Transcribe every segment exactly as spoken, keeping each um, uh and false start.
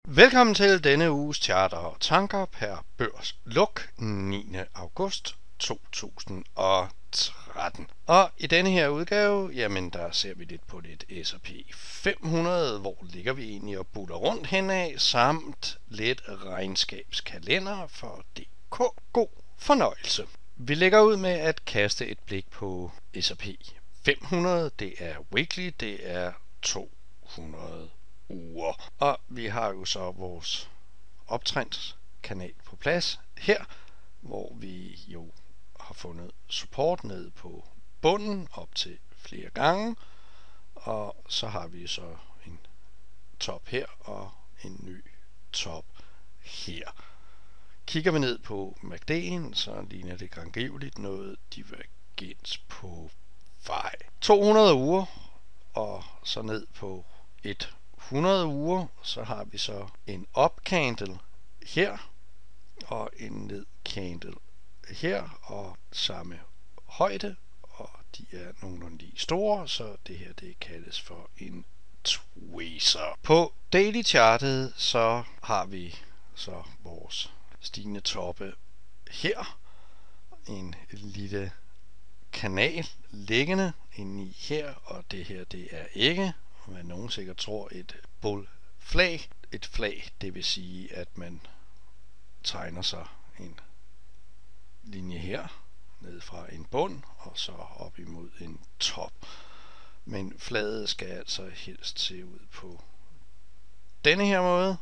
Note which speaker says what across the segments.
Speaker 1: Velkommen til denne uges charter og tanker per børs luk niende august to tusind og tretten. Og i denne her udgave, jamen der ser vi lidt på lidt S og P fem hundrede, hvor ligger vi egentlig og butter rundt henad, samt lidt regnskabskalender for D K. God fornøjelse. Vi lægger ud med at kaste et blik på S og P fem hundrede. Det er weekly, det er to hundrede uger. Og vi har jo så vores optrendskanal på plads her, hvor vi jo har fundet support ned på bunden op til flere gange. Og så har vi så en top her og en ny top her. Kigger vi ned på M A C D'en, så ligner det grangiveligt noget divergens på vej. to hundrede uger, og så ned på hundrede uger, så har vi så en up candle her, og en ned candle her, og samme højde, og de er nogenlunde lige store, så det her det kaldes for en tweezer. På daily chartet så har vi så vores stigende toppe her, en lille kanal liggende inde i her, og det her det er ikke, hvad nogen sikkert tror, et bull flag. Et flag, det vil sige, at man tegner sig en linje her, ned fra en bund, og så op imod en top. Men flaget skal altså helst se ud på denne her måde,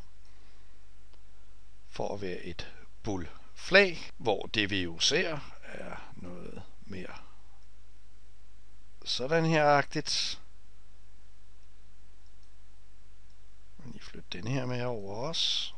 Speaker 1: for at være et bull flag, hvor det vi jo ser er noget mere sådan her-agtigt. Lige flytte den her med over os.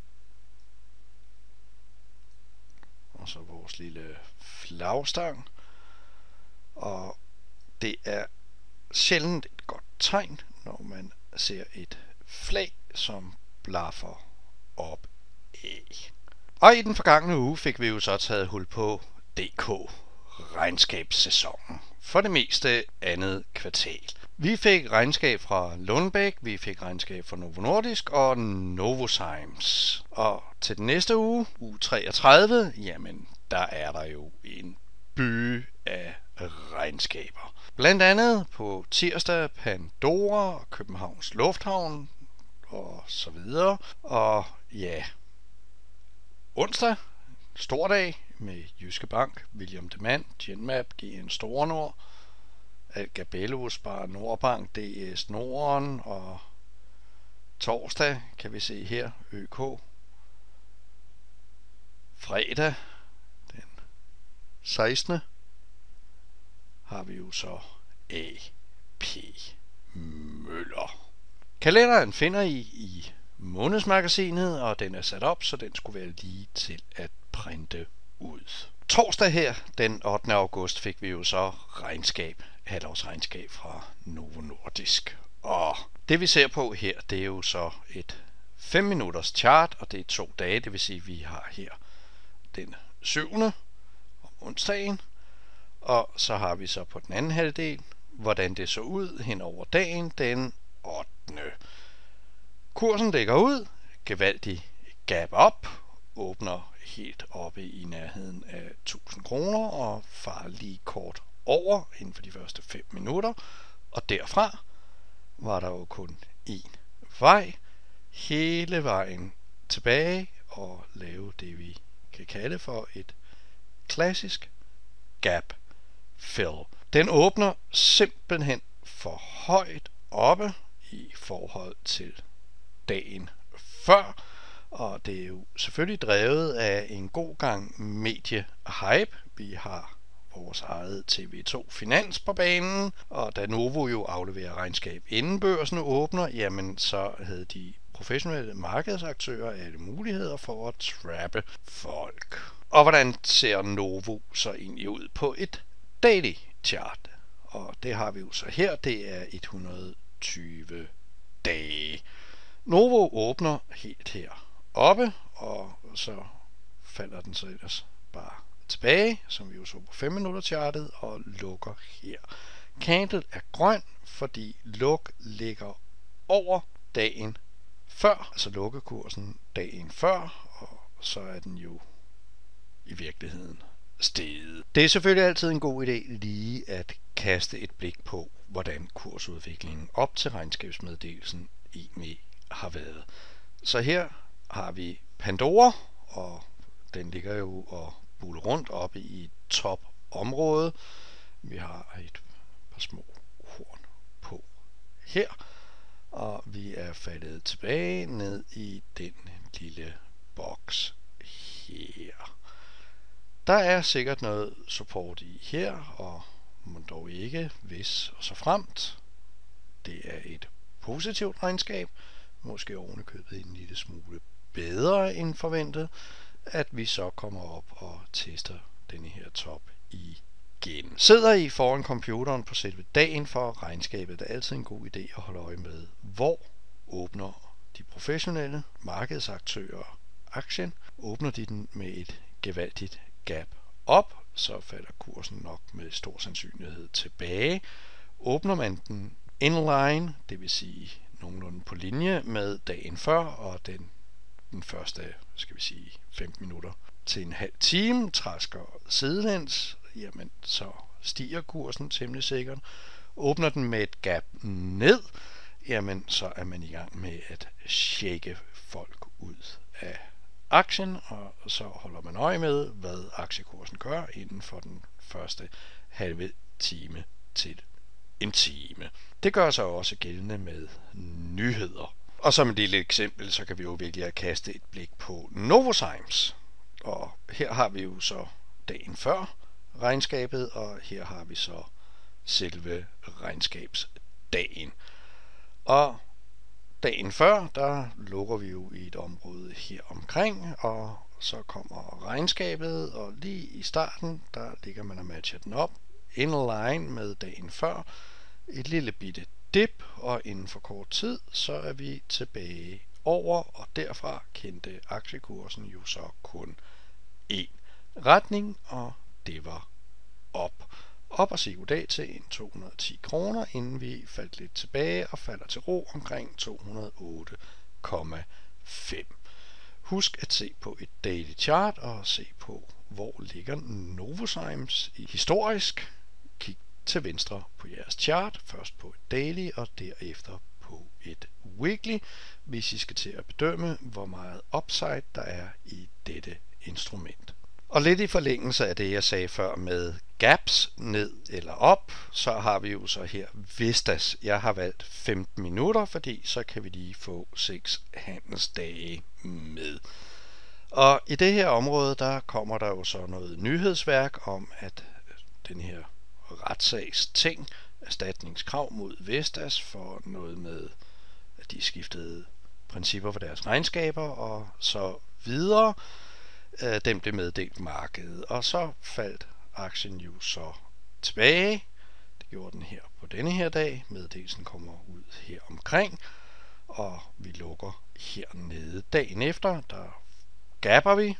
Speaker 1: Og så vores lille flagstang. Og det er sjældent et godt tegn, når man ser et flag, som blaffer op af. Og i den forgangne uge fik vi jo så taget hul på D K regnskabssæsonen. For det meste andet kvartal. Vi fik regnskab fra Lundbeck, vi fik regnskab fra Novo Nordisk og Novozymes. Og til den næste uge, uge treogtredive, jamen der er der jo en by af regnskaber. Blandt andet på tirsdag Pandora, Københavns Lufthavn og så videre. Og ja, onsdag, stor dag med Jyske Bank, William Demant, Genmab, G N Store Nord, Algabello, Spar Nordbank, D S Norden, og torsdag kan vi se her Ø K. Fredag den sekstende har vi jo så A P Møller. Kalenderen finder I i månedsmagasinet, og den er sat op, så den skulle være lige til at printe ud. Torsdag her, den ottende august, fik vi jo så regnskab, halvårsregnskab fra Novo Nordisk. Og det vi ser på her, det er jo så et fem minutters chart, og det er to dage, det vil sige, at vi har her den syvende om onsdagen, og så har vi så på den anden halvdel, hvordan det så ud hen over dagen den ottende Kursen dækker ud, gevaldig gap op, åbner helt oppe i nærheden af tusind kroner og farer lige kort over inden for de første fem minutter. Og derfra var der jo kun én vej, hele vejen tilbage og lave det vi kan kalde for et klassisk gap fill. Den åbner simpelthen for højt oppe i forhold til dagen før, og det er jo selvfølgelig drevet af en god gang mediehype. Vi har vores eget T V to Finans på banen, og da Novo jo afleverer regnskab inden børsen åbner, jamen så havde de professionelle markedsaktører alle muligheder for at trappe folk. Og hvordan ser Novo så egentlig ud på et daily chart? Og det har vi jo så her, det er et hundrede og tyve dage. Novo åbner helt her oppe, og så falder den så ellers bare tilbage, som vi jo så på fem minutter chartet, og lukker her. Candle er grøn, fordi luk ligger over dagen før, altså lukkekursen dagen før, og så er den jo i virkeligheden steget. Det er selvfølgelig altid en god idé lige at kaste et blik på, hvordan kursudviklingen op til regnskabsmeddelelsen egentlig har været. Så her har vi Pandora, og den ligger jo og buller rundt oppe i topområdet. Vi har et par små horn på her, og vi er faldet tilbage ned i den lille boks her. Der er sikkert noget support i her, og må dog ikke, hvis og så fremt. Det er et positivt regnskab, måske ovenikøbet en lille smule bedre end forventet, at vi så kommer op og tester denne her top igen. Sidder I foran computeren på selve dagen for regnskabet, det er altid en god idé at holde øje med, hvor åbner de professionelle markedsaktører aktien. Åbner de den med et gevaldigt gap op, så falder kursen nok med stor sandsynlighed tilbage. Åbner man den inline, det vil sige nogenlunde på linje med dagen før, og den, den første, skal vi sige, femten minutter til en halv time, træsker sidelæns, jamen så stiger kursen temmelig sikkert. Åbner den med et gap ned, jamen så er man i gang med at shake folk ud af aktien, og så holder man øje med, hvad aktiekursen gør inden for den første halve time til en time. Det gør sig også gældende med nyheder. Og som et lille eksempel, så kan vi jo virkelig kaste et blik på Novozymes. Og her har vi jo så dagen før regnskabet, og her har vi så selve regnskabsdagen. Og dagen før, der lukker vi jo i et område her omkring, og så kommer regnskabet, og lige i starten, der ligger man og matcher den op, inline med dagen før, et lille bitte dip, og inden for kort tid, så er vi tilbage over, og derfra kendte aktiekursen jo så kun én retning, og det var op. Op og sige goddag til en to hundrede og ti kroner, inden vi faldt lidt tilbage og falder til ro omkring to hundrede og otte komma fem. Husk at se på et daily chart og se på, hvor ligger Novozymes historisk. Kig til venstre på jeres chart, først på et daily og derefter på et weekly, hvis I skal til at bedømme, hvor meget upside der er i dette instrument. Og lidt i forlængelse af det, jeg sagde før med gaps ned eller op, så har vi jo så her Vestas. Jeg har valgt femten minutter, fordi så kan vi lige få seks handelsdage med. Og i det her område, der kommer der jo så noget nyhedsværk om, at den her retssags ting, erstatningskrav mod Vestas for noget med, at de skiftede principper for deres regnskaber og så videre. Den blev meddelt markedet, og så faldt aktien jo så tilbage. Det gjorde den her på denne her dag. Meddelelsen kommer ud her omkring, og vi lukker hernede dagen efter. Der gapper vi,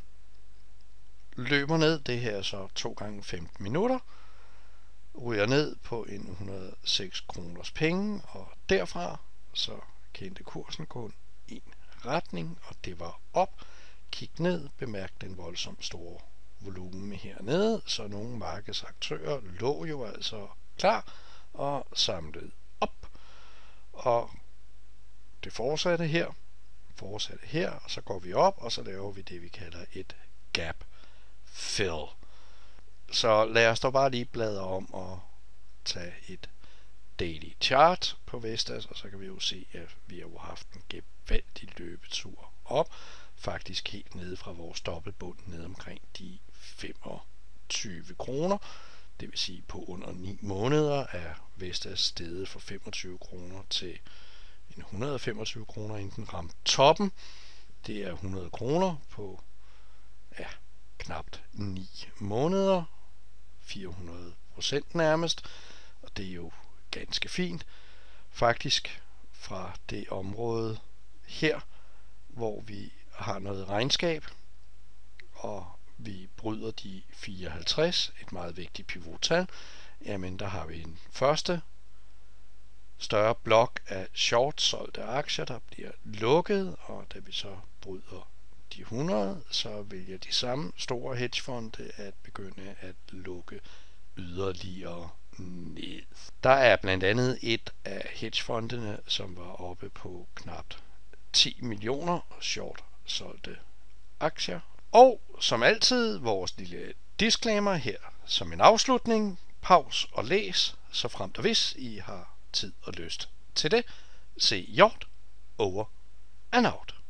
Speaker 1: løber ned, det her er så to gange femten minutter, ryger ned på en et hundrede og seks kroners penge, og derfra så kendte kursen kun en retning, og det var op. Kig ned, bemærk den voldsomt store volumen hernede, så nogle markedsaktører lå jo altså klar og samlede op. Og det fortsatte her, fortsatte her, og så går vi op, og så laver vi det, vi kalder et gap fill. Så lad os dog bare lige bladre om og tage et daily chart på Vestas, og så kan vi jo se, at vi har jo haft en gevaldig løbetur op, faktisk helt nede fra vores dobbeltbund ned omkring de femogtyve kroner. Det vil sige, på under ni måneder er Vestas steget fra femogtyve kroner til en hundrede og femogtyve kroner, inden den ramte toppen. Det er hundrede kroner på ja, knapt ni måneder, fire hundrede procent nærmest, og det er jo ganske fint. Faktisk fra det område her, hvor vi har noget regnskab, og vi bryder de fireoghalvtreds, et meget vigtigt pivottal, jamen der har vi en første større blok af short-solgte aktier, der bliver lukket, og da vi så bryder de hundrede, så vælger de samme store hedgefonde at begynde at lukke yderligere ned. Der er blandt andet et af hedgefondene, som var oppe på knap ti millioner short-solgte aktier. Og som altid vores lille disclaimer her som en afslutning. Pause og læs, så fremt og hvis I har tid og lyst til det. Se Hjort, over and out.